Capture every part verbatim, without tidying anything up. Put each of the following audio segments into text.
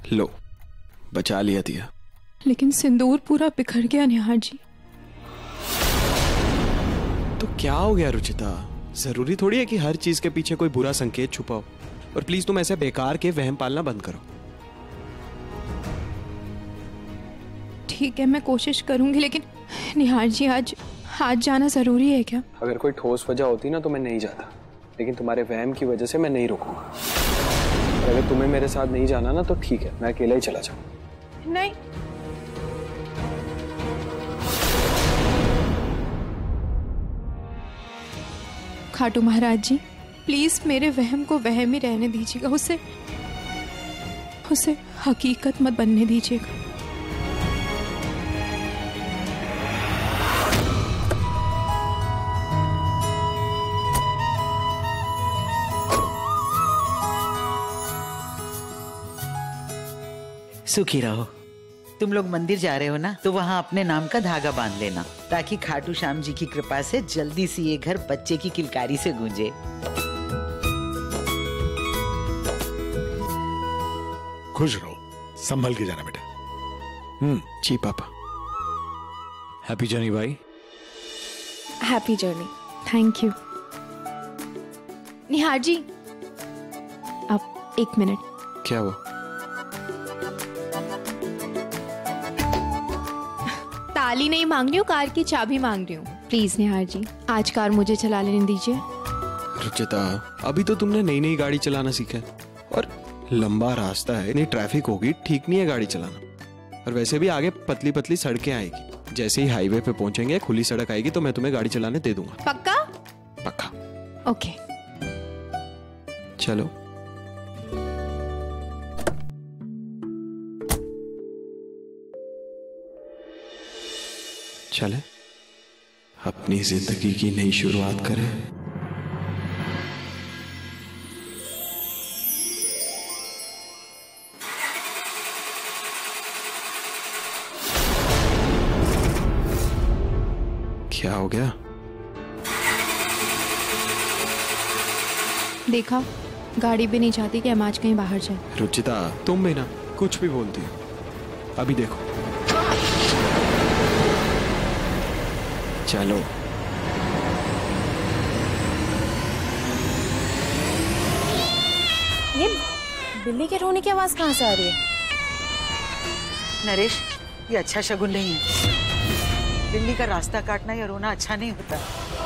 लो, बचा लिया दिया। लेकिन सिंदूर पूरा बिखर गया निहार जी। तो क्या हो गया रुचिता? जरूरी थोड़ी है कि हर चीज के पीछे कोई बुरा संकेत छुपा हो। और प्लीज तुम ऐसे बेकार के वहम पालना बंद करो। ठीक है, मैं कोशिश करूंगी, लेकिन निहार जी आज आज जाना जरूरी है क्या? अगर कोई ठोस वजह होती ना तो मैं नहीं जाता, लेकिन तुम्हारे वहम की वजह से मैं नहीं रुकूंगा। और अगर तुम्हें मेरे साथ नहीं जाना ना तो ठीक है, मैं अकेला ही चला जाऊंगा। नहीं, खाटू महाराज जी, प्लीज मेरे वहम को वहम ही रहने दीजिएगा, उसे उसे हकीकत मत बनने दीजिएगा। सुखी रहो। तुम लोग मंदिर जा रहे हो ना, तो वहाँ अपने नाम का धागा बांध लेना, ताकि खाटू श्याम जी की कृपा से जल्दी से ये घर बच्चे की किलकारी से गूंजे। खुश रहो, संभल के जाना बेटा। हम्म जी पापा। हैप्पी जर्नी भाई। Happy journey. Thank you. Nihar ji, अब एक मिनट। क्या हुआ? ताली नहीं मांग रही हूँ, कार की चाबी मांग रही हूँ। प्लीज निहार जी, आज कार मुझे चला लेने दीजिए। रुचिता, अभी तो तुमने नई नई गाड़ी चलाना सीखा है और लंबा रास्ता है, इतनी ट्रैफिक होगी, ठीक नहीं है गाड़ी चलाना। और वैसे भी आगे पतली पतली सड़कें आएगी, जैसे ही हाईवे पे पहुंचेंगे खुली सड़क आएगी तो मैं तुम्हें गाड़ी चलाने दे दूंगा। पक्का? पक्का। ओके। चलो। चले अपनी जिंदगी की नई शुरुआत करें। क्या हो गया? देखा, गाड़ी भी नहीं चाहती कि हम आज कहीं बाहर जाए। रुचिता, तुम भी ना कुछ भी बोलती हो। अभी देखो। चलो। ये बिल्ली के रोने की आवाज कहाँ से आ रही है? नरेश, ये अच्छा शगुन नहीं है। बिल्ली का रास्ता काटना या रोना अच्छा नहीं होता।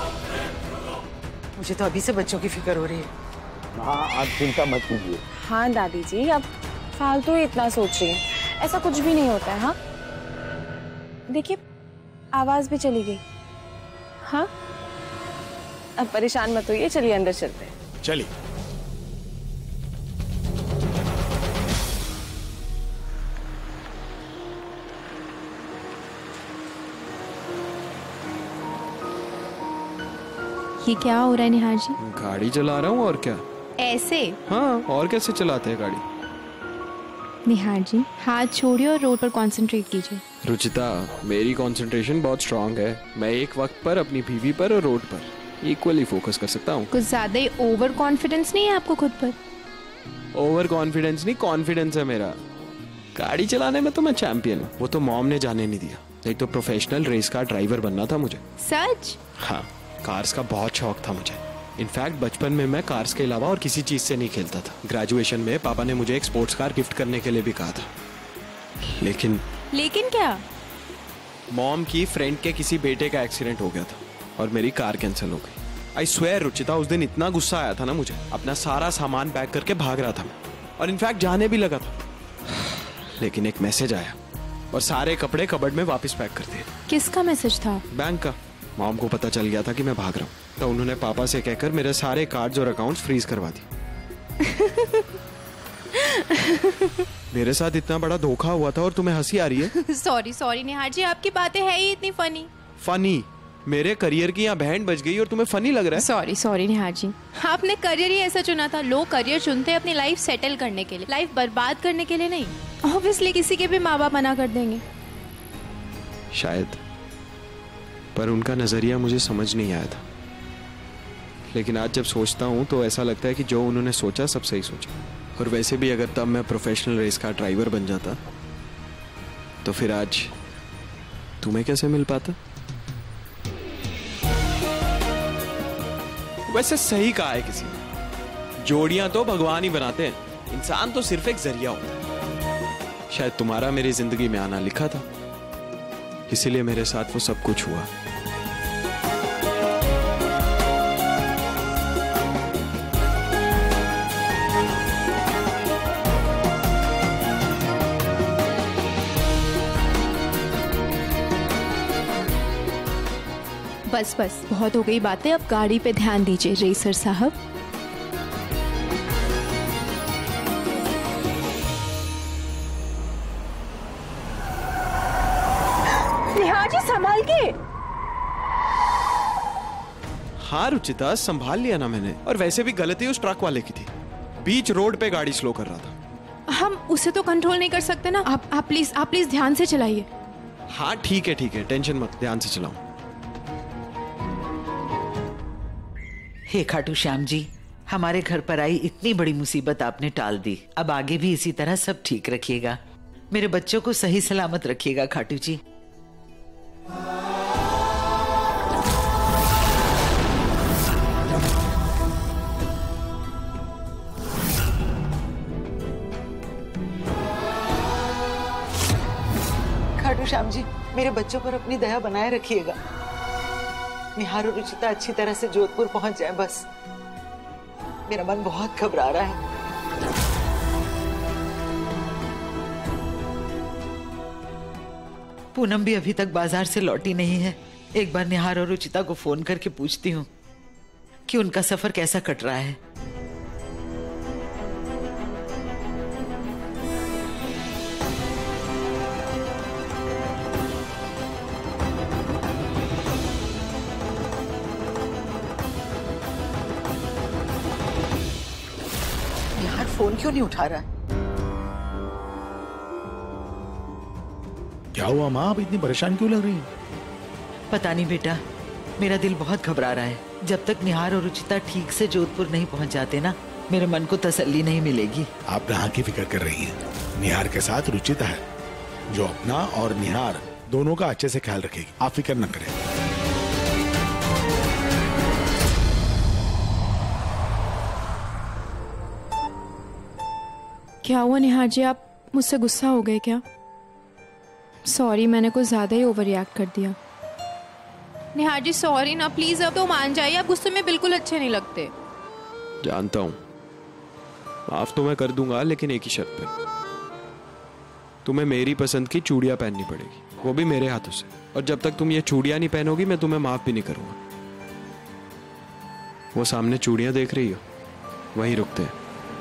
मुझे तो अभी से बच्चों की फिक्र हो रही है। हाँ, आप चिंता मत कीजिए। हाँ दादी जी, अब फालतू ही इतना सोच रही हैं। ऐसा कुछ भी नहीं होता है। हाँ देखिए, आवाज भी चली गई। हाँ, अब परेशान मत होइए, चलिए अंदर चलते हैं। चलिए। ये क्या हो रहा है निहार जी? गाड़ी चला रहा हूँ, और क्या। ऐसे? हाँ, और कैसे चलाते हैं गाड़ी। निहार जी, हाथ छोड़िए और रोड पर कंसंट्रेट कीजिए। रुचिता, मेरी कंसंट्रेशन बहुत स्ट्रांग है। मैं एक वक्त पर अपनी बीवी पर और रोड पर इक्वली फोकस कर सकता हूँ। कुछ ज्यादा ही ओवर कॉन्फिडेंस नहीं है आपको खुद पर? ओवर कॉन्फिडेंस नहीं, कॉन्फिडेंस है मेरा। गाड़ी चलाने में तो मैं चैंपियन हूँ। वो तो मॉम ने जाने नहीं दिया, नहीं तो प्रोफेशनल रेस कार ड्राइवर बनना था मुझे। सच? हाँ, कार्स का बहुत शौक था मुझे। इनफैक्ट बचपन में मैं कार्स के अलावा और किसी चीज से नहीं खेलता था। ग्रेजुएशन में पापा ने मुझे एक स्पोर्ट्स कार गिफ्ट करने के लिए भी कहा था, लेकिन लेकिन क्या? मॉम की फ्रेंड के किसी बेटे का एक्सीडेंट हो गया था और मेरी कार कैंसिल हो गई। आई स्वेयर रुचिता, उस दिन इतना गुस्सा आया था ना मुझे, अपना सारा सामान पैक करके भाग रहा था मैं, और इनफैक्ट जाने भी लगा था। लेकिन एक मैसेज आया और सारे कपड़े कबर्ड में वापस पैक कर दिए। किसका मैसेज था? बैंक का। मॉम को पता चल गया था कि मैं भाग रहा हूँ, तो उन्होंने पापा से कहकर मेरे सारे कार्ड्स और अकाउंट्स फ्रीज करवा दिए। मेरे साथ इतना बड़ा धोखा हुआ था और तुम्हें हंसी आ रही है? सॉरी सॉरी निहार जी, आपकी बातें है ही इतनी फनी। फनी? मेरे करियर की यहाँ बैंड बज गई और तुम्हें फनी लग रहा है? सॉरी सॉरी निहार जी, आपने करियर ही ऐसा चुना था। लोग करियर चुनते हैं अपनी लाइफ सेटल करने के लिए, लाइफ बर्बाद करने के लिए नहीं। ऑब्वियसली किसी के भी माँ बाप मना कर देंगे शायद, पर उनका नजरिया मुझे समझ नहीं आया था। लेकिन आज जब सोचता हूँ तो ऐसा लगता है कि जो उन्होंने सोचा सब सही सोचा। और वैसे भी अगर तब मैं प्रोफेशनल रेस कार ड्राइवर बन जाता तो फिर आज तुम्हें कैसे मिल पाता? वैसे सही कहा है किसी ने, जोड़ियां तो भगवान ही बनाते हैं, इंसान तो सिर्फ एक जरिया होता है। शायद तुम्हारा मेरी जिंदगी में आना लिखा था, इसीलिए मेरे साथ वो सब कुछ हुआ। बस बस बहुत हो गई बातें, अब गाड़ी पे ध्यान दीजिए रेसर साहब। निहार जी संभाल के। हाँ रुचिता, संभाल लिया ना मैंने, और वैसे भी गलती उस ट्रक वाले की थी, बीच रोड पे गाड़ी स्लो कर रहा था। हम उसे तो कंट्रोल नहीं कर सकते ना, आप आप प्लीज आप प्लीज ध्यान से चलाइए। हाँ ठीक है ठीक है, टेंशन मत, ध्यान से चलाओ। हे खाटू श्याम जी, हमारे घर पर आई इतनी बड़ी मुसीबत आपने टाल दी। अब आगे भी इसी तरह सब ठीक रखिएगा, मेरे बच्चों को सही सलामत रखिएगा खाटू जी। खाटू श्याम जी, मेरे बच्चों पर अपनी दया बनाए रखिएगा। निहार और रुचिता अच्छी तरह से जोधपुर पहुंच जाए बस। मेरा मन बहुत घबरा रहा है। पूनम भी अभी तक बाजार से लौटी नहीं है। एक बार निहार और रुचिता को फोन करके पूछती हूँ कि उनका सफर कैसा कट रहा है। फोन क्यों नहीं उठा रहा? क्या हुआ माँ, आप इतनी परेशान क्यों लग रही हैं? पता नहीं बेटा, मेरा दिल बहुत घबरा रहा है। जब तक निहार और रुचिता ठीक से जोधपुर नहीं पहुंच जाते ना, मेरे मन को तसल्ली नहीं मिलेगी। आप यहाँ की फिक्र कर रही हैं। निहार के साथ रुचिता है, जो अपना और निहार दोनों का अच्छे से ख्याल रखेगी। आप फिक्र न करें। क्या हुआ निहार जी, आप मुझसे गुस्सा हो गए क्या? सॉरी, मैंने कुछ ज्यादा ही ओवर रिएक्ट कर दिया। निहार जी सॉरी ना, प्लीज अब तो मान जाइए, आप गुस्से में बिल्कुल अच्छे नहीं लगते। जानता हूँ, माफ तो मैं कर दूंगा, लेकिन एक ही शर्त पे, तुम्हें मेरी पसंद की चूड़ियां पहननी पड़ेगी, वो भी मेरे हाथों से। और जब तक तुम ये चूड़ियां नहीं पहनोगी, मैं तुम्हें माफ भी नहीं करूंगा। वो सामने चूड़ियां देख रही हो, वहीं रुकते हैं।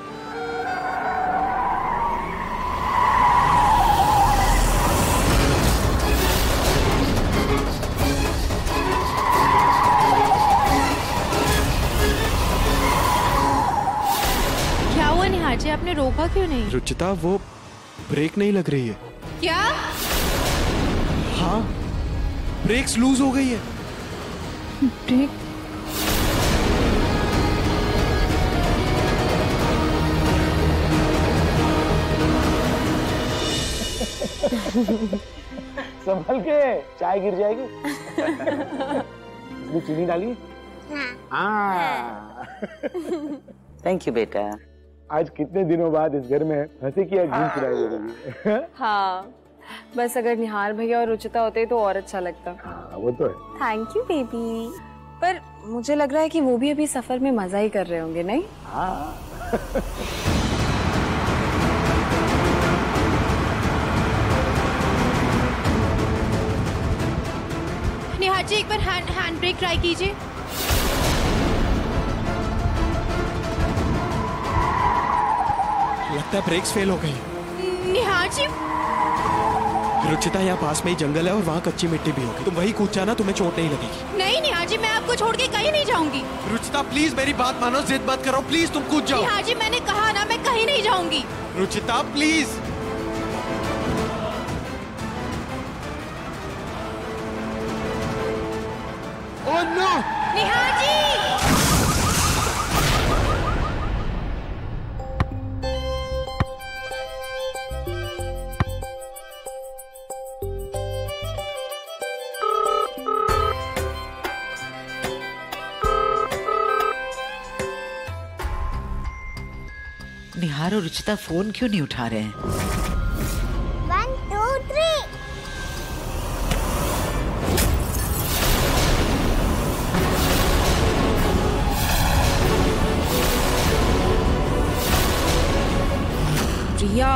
जी आपने रोका क्यों नहीं? रुचिता, वो ब्रेक नहीं लग रही है। क्या? हाँ, ब्रेक्स लूज हो गई है। ब्रेक? संभल के, चाय गिर जाएगी। इसमें चीनी डाली? हाँ। थैंक यू बेटा। आज कितने दिनों बाद इस घर में हंसी की एक गूंज सुनाई दे रही है। हाँ, बस अगर निहार भैया और रुचिता होते तो और अच्छा लगता। हाँ, वो तो है। Thank you baby. पर मुझे लग रहा है कि वो भी अभी सफर में मजा ही कर रहे होंगे, नहीं? हाँ। निहार जी एक बार हैंड हैंड ब्रेक ट्राई कीजिए। लगता है ब्रेक्स फेल हो गई। निहार जी, रुचिता, यहाँ पास में ही जंगल है और वहाँ कच्ची मिट्टी भी होगी, तुम वही कूद जाना, तुम्हें चोट नहीं लगेगी। नहीं निहार जी, मैं आपको छोड़ के कहीं नहीं जाऊंगी। रुचिता प्लीज मेरी बात मानो, जिद मत करो, प्लीज तुम कूद जाओ। निहार जी मैंने कहा ना, मैं कहीं नहीं जाऊंगी। Ruchita please. Oh no! Nihar ji! Nihar और रुचिता फोन क्यों नहीं उठा रहे हैं? One two three. रिया,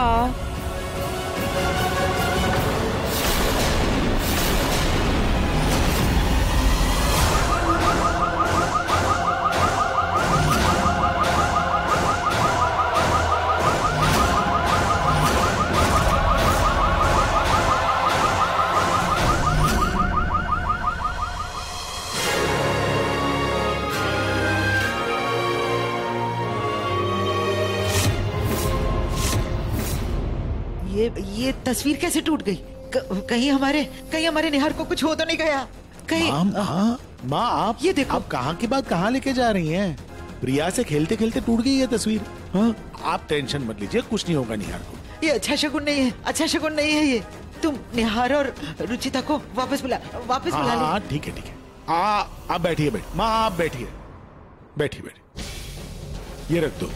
ये ये तस्वीर कैसे टूट गई? क, कहीं हमारे कहीं हमारे निहार को कुछ हो तो नहीं गया? कहीं माँ माँ माँ आप ये देखो। आप कहाँ की बात कहाँ लेके जा रही हैं? प्रिया से खेलते खेलते टूट गई ये तस्वीर। हाँ, आप टेंशन मत लीजिए, कुछ नहीं होगा निहार को। ये अच्छा शगुन नहीं है, अच्छा शगुन नहीं है ये। तुम निहार और रुचिता को वापस बुला वापस बुला ले। हाँ ठीक है ठीक है। आ आप बैठिए बैठ माँ आप बैठिए बैठिए बैठिए, ये रख दो।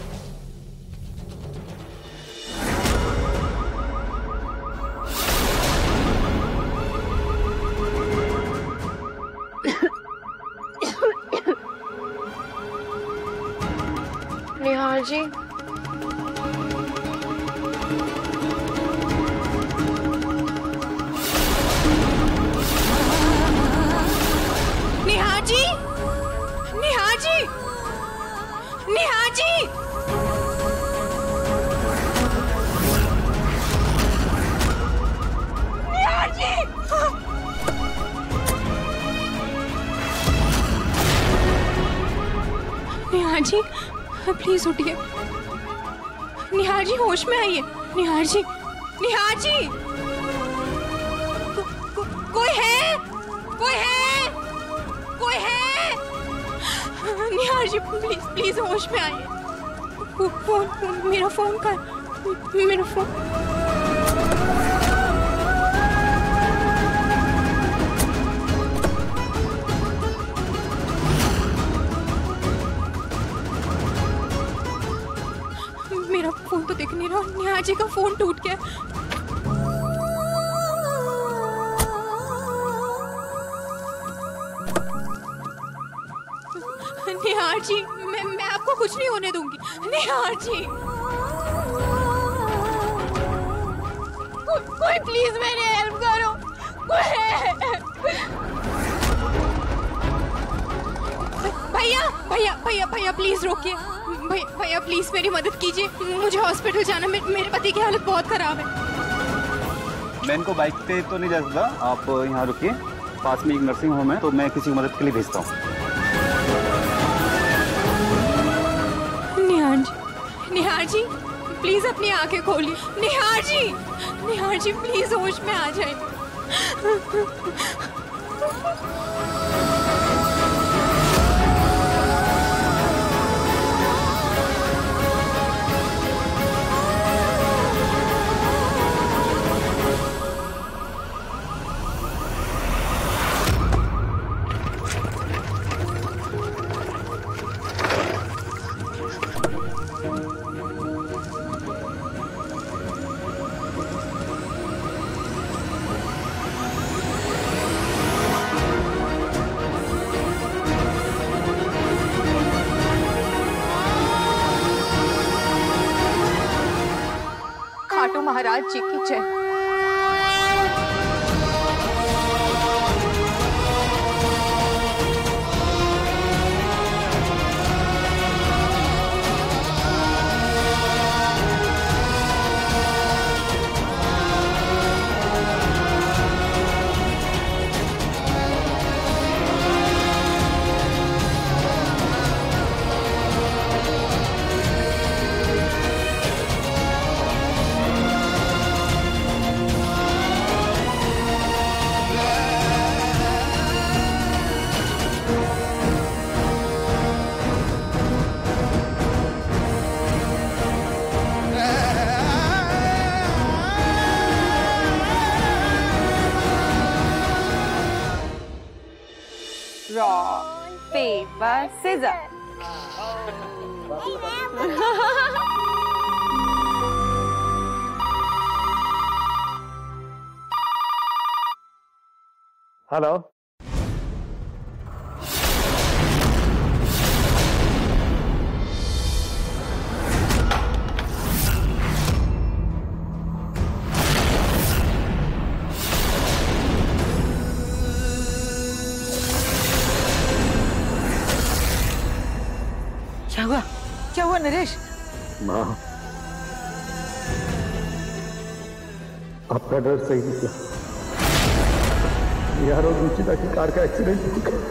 निहार जी, निहार जी, निहार जी, निहार जी, निहार जी, निहार जी, प्लीज उठिए। निहार जी होश में आइए। निहार जी, निहार जी, को, को, कोई है, कोई है, कोई है। निहार जी प्लीज प्लीज होश में आइए। फो- फोन फोन मेरा फोन का मेरा फोन। मेरा फोन तो दिख नहीं रहा। निहार जी का फोन टूट गया। निहार जी, मैं मैं आपको कुछ नहीं होने दूंगी। निहार जी, को, कोई प्लीज मेरी हेल्प करो। कोई भैया भैया भैया भैया प्लीज रोकिए। भैया भैया प्लीज मेरी मदद कीजिए। मुझे हॉस्पिटल जाना। मे, मेरे पति की हालत बहुत खराब है। मैं इनको बाइक पे तो नहीं जा सकता, आप यहाँ रुकिए। पास में एक नर्सिंग होम है, तो मैं किसी की मदद के लिए भेजता हूँ। निहार जी, निहार जी प्लीज अपनी आंखें खोलिए। निहार जी, निहार जी प्लीज होश में आ जाए। खाटू महाराज जी की जय। rock, paper, scissors. हेलो। क्या हुआ? क्या हुआ नरेश? माँ, आपका डर सही निकला। यार और रुचिता की कार का एक्सीडेंट हो गया।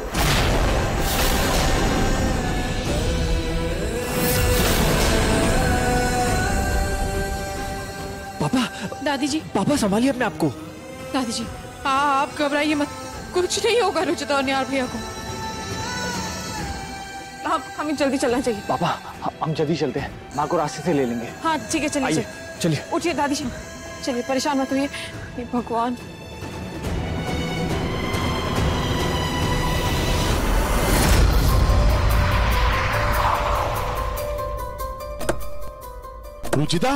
पापा, दादी जी, पापा संभालिए अपने आप को। दादी जी, हाँ आप घबराइए मत, कुछ नहीं होगा रुचिता और निहार भैया को। हाँ, हमें जल्दी चलना चाहिए। पापा, हम जल्दी चलते हैं, माँ को रास्ते से ले लेंगे। हाँ ठीक है, चलिए चलिए। उठिए दादी जी, चलिए, परेशान मत होइए। हे भगवान। रुचिता,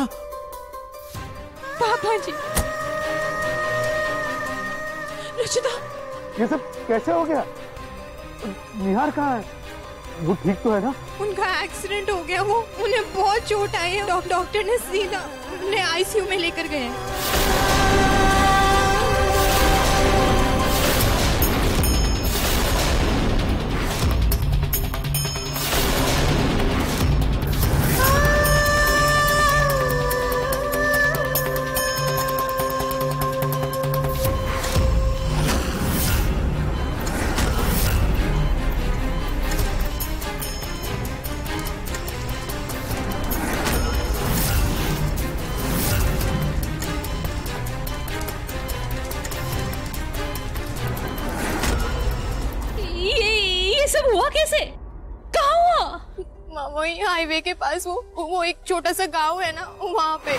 पापा जी, रुचिता, ये सब कैसे हो गया? निहार कहाँ है? वो ठीक तो है ना? उनका एक्सीडेंट हो गया, वो उन्हें बहुत चोट आई है। डॉ- डॉक्टर ने सीधा उन्हें आईसीयू में लेकर गए हैं। सब हुआ कैसे? कहाँ हुआ? वही हाईवे के पास, वो वो एक छोटा सा गांव है ना, वहाँ पे।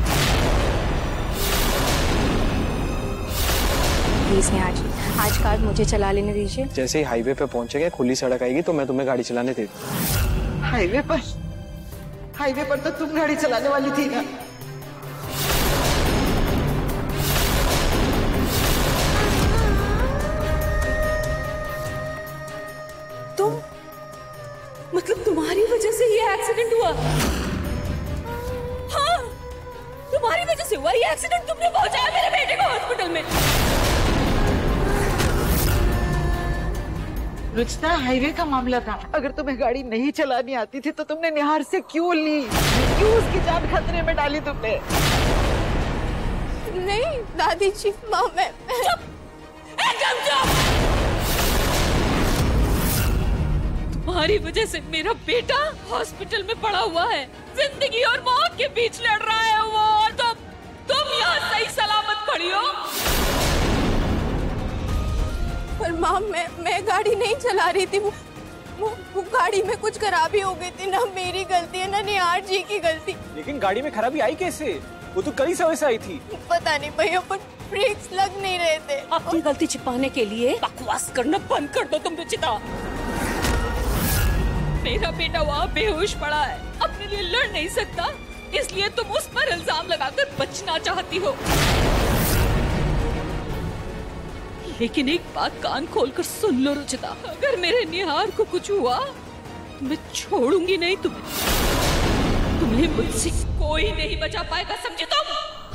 प्लीज नेहा जी, आज कार मुझे चला लेने दीजिए। जैसे ही हाईवे पे पहुंचेंगे, खुली सड़क आएगी तो मैं तुम्हें गाड़ी चलाने दे दूँ। हाईवे पर? हाईवे पर तो तुम गाड़ी चलाने वाली थी ना। तुम, मतलब तुम्हारी वजह से ये एक्सीडेंट हुआ? हाँ, तुम्हारी वजह से हुआ ये एक्सीडेंट। तुमने पहुंचाया मेरे बेटे को हॉस्पिटल में। रुचिता, हाईवे का मामला था। अगर तुम्हें गाड़ी नहीं चलानी आती थी तो तुमने निहार से क्यों ली? क्यों उसकी जान खतरे में डाली तुमने? नहीं दादी जी, माँ, मैं चुप, एकदम चुप। तुम्हारी वजह से मेरा बेटा हॉस्पिटल में पड़ा हुआ है, जिंदगी और मौत के बीच लड़ रहा है वो, और तुम तुम यहाँ सही सलामत खड़ी हो। पर माँ, मैं मैं गाड़ी नहीं चला रही थी। वो वो, वो गाड़ी में कुछ खराबी हो गई थी। ना मेरी गलती है ना निहार जी की गलती। लेकिन गाड़ी में खराबी आई कैसे? वो तो कल ही समय से आई थी। पता नहीं भैया, पर ब्रेक्स लग नहीं रहे थे। अपनी गलती छिपाने के लिए बकवास करना बंद कर दो तुम रुचिता। मेरा बेटा वहाँ बेहोश पड़ा है, अपने लिए लड़ नहीं सकता, इसलिए तुम उस पर इल्जाम लगाकर बचना चाहती हो। लेकिन एक बात कान खोलकर सुन लो रुचिता, अगर मेरे निहार को कुछ हुआ तो मैं छोड़ूंगी नहीं तुम्हें। तुम्हें मुझसे कोई नहीं बचा पाएगा, समझे तुम?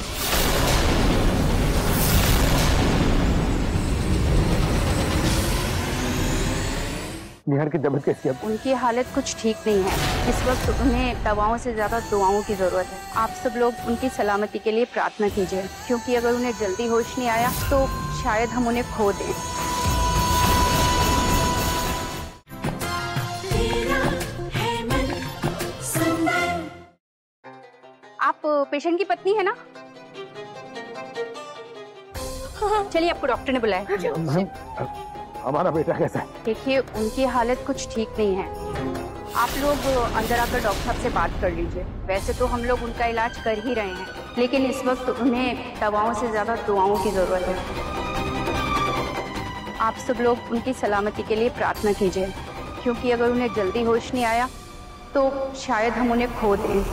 निहार की तबीयत कैसी है? उनकी हालत कुछ ठीक नहीं है। इस वक्त उन्हें दवाओं से ज्यादा दुआओं की जरूरत है। आप सब लोग उनकी सलामती के लिए प्रार्थना कीजिए, क्योंकि अगर उन्हें जल्दी होश नहीं आया तो शायद हम उन्हें खो दें। आप पेशेंट की पत्नी है ना? चलिए, आपको डॉक्टर ने बुलाया। हमारा बेटा कैसा है? देखिए, उनकी हालत कुछ ठीक नहीं है। आप लोग अंदर आकर डॉक्टर साहब से बात कर लीजिए। वैसे तो हम लोग उनका इलाज कर ही रहे हैं, लेकिन इस वक्त उन्हें दवाओं से ज्यादा दुआओं की जरूरत है। आप सब लोग उनकी सलामती के लिए प्रार्थना कीजिए, क्योंकि अगर उन्हें जल्दी होश नहीं आया तो शायद हम उन्हें खो दें।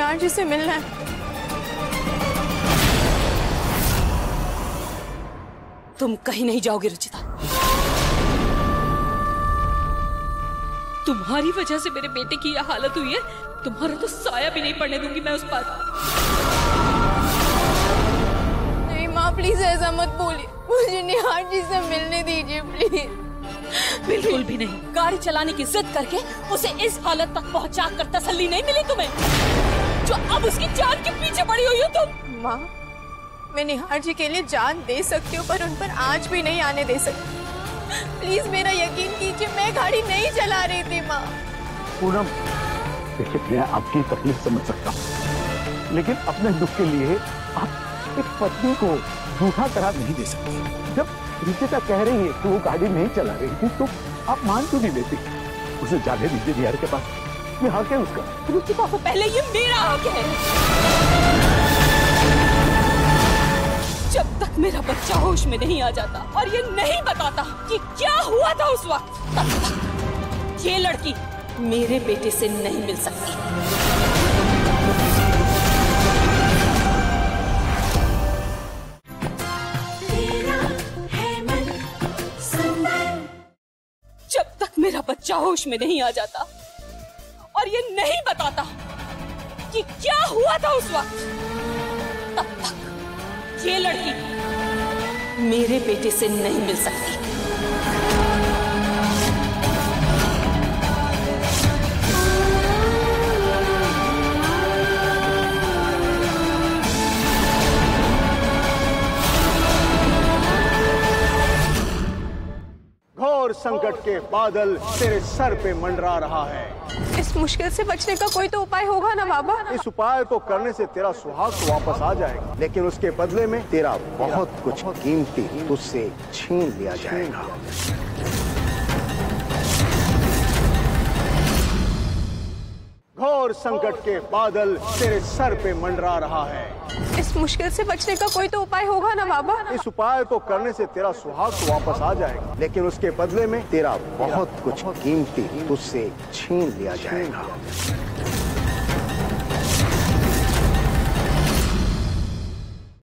निहार जी से मिलना है। तुम कहीं नहीं जाओगे रुचिता। तुम्हारी वजह से मेरे बेटे की यह हालत हुई है। तुम्हारा तो साया भी नहीं पड़ने दूंगी मैं उस पर। नहीं माँ प्लीज ऐसा मत बोलिए, मुझे निहार जी से मिलने दीजिए प्लीज। बिल्कुल भी नहीं। गाड़ी चलाने की जिद करके उसे इस हालत तक पहुंचा कर तसल्ली नहीं मिली तुम्हें, जो अब उसकी जान के पीछे पड़ी हुई हो तुम। माँ मैं निहार जी के लिए जान दे सकती हूँ, पर उन पर आज भी नहीं आने दे सकती। प्लीज मेरा यकीन कीजिए, मैं गाड़ी नहीं चला रही थी माँ। पूनम देखिए, मैं आपकी तकलीफ समझ सकता हूँ, लेकिन अपने दुख के लिए आप एक पत्नी को झूठा करार नहीं दे सकते। जब रुचिता कह रही है कि वो गाड़ी नहीं चला रही थी, तो आप मान क्यों नहीं लेती? उसे जाने दीजिए निहार के पास, ये हक है उसका। रुचिता से पहले ये मेरा हक है। जब तक मेरा बच्चा होश में नहीं आ जाता और ये नहीं बताता कि क्या हुआ था उस वक्त, तब तक ये लड़की मेरे बेटे से नहीं मिल सकती। जब तक मेरा बच्चा होश में नहीं आ जाता और ये नहीं बताता कि क्या हुआ था उस वक्त, तब तक ये लड़की मेरे बेटे से नहीं मिल सकती। घोर संकट के बादल तेरे सर पे मंडरा रहा है। इस मुश्किल से बचने का कोई तो उपाय होगा ना बाबा? इस उपाय को करने से तेरा सुहाग तो वापस आ जाएगा, लेकिन उसके बदले में तेरा बहुत कुछ कीमती तुझसे छीन लिया जाएगा। घोर संकट के बादल तेरे सर पे मंडरा रहा है। इस मुश्किल से बचने का कोई तो उपाय होगा ना बाबा? इस उपाय को करने से तेरा सुहाग तो वापस आ जाएगा, लेकिन उसके बदले में तेरा बहुत कुछ कीमती तुझसे छीन लिया जाएगा।